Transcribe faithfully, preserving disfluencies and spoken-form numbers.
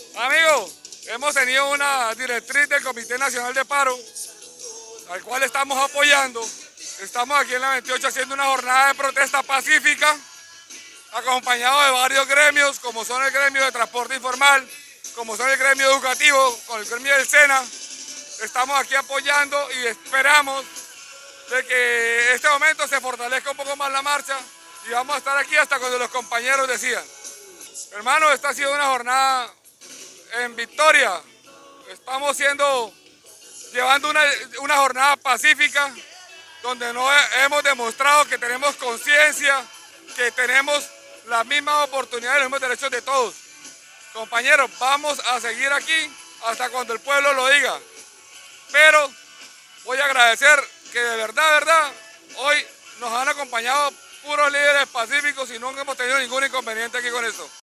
Amigos, hemos tenido una directriz del Comité Nacional de Paro, al cual estamos apoyando. Estamos aquí en la veintiocho haciendo una jornada de protesta pacífica, acompañado de varios gremios, como son el gremio de transporte informal, como son el gremio educativo, con el gremio del SENA. Estamos aquí apoyando y esperamos de que este momento se fortalezca un poco más la marcha y vamos a estar aquí hasta cuando los compañeros decidan. Hermano, esta ha sido una jornada en victoria. Estamos siendo, llevando una, una jornada pacífica donde no hemos demostrado que tenemos conciencia, que tenemos las mismas oportunidades, los mismos derechos de todos. Compañeros, vamos a seguir aquí hasta cuando el pueblo lo diga. Pero voy a agradecer que de verdad, de verdad, hoy nos han acompañado puros líderes pacíficos y no hemos tenido ningún inconveniente aquí con esto.